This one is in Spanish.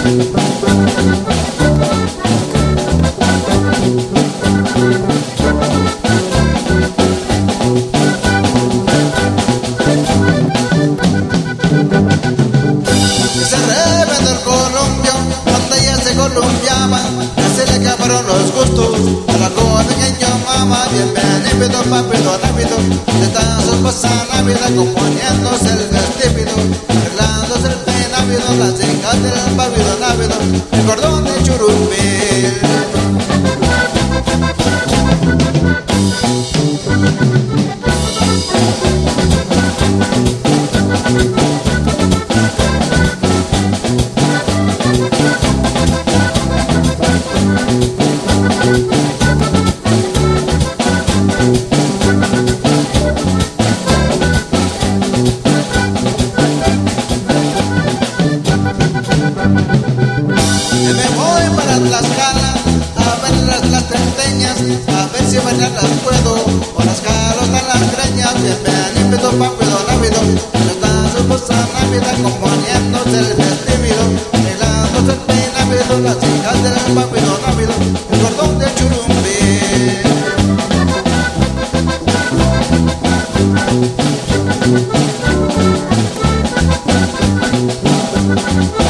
Se reventó el columpio cuando ella se columpiaba, ya se le acabaron los gustos a la joven pequeño mamá. Bienvenido papito rápido, de tazos pasa la vida componiéndose el vestípido, arreglándose el penávido, las cejas del barbido návido, el cordón de churumbil. Me voy para Tlaxcala a ver las trenteñas, a ver si bailar las puedo o las jalo hasta las greñas. Bienvenido papito rápido, está su esposa rápida componiéndose el vestíbido, arreglándose el penávido, las hijas del papito rápido, el cordón de churumbi.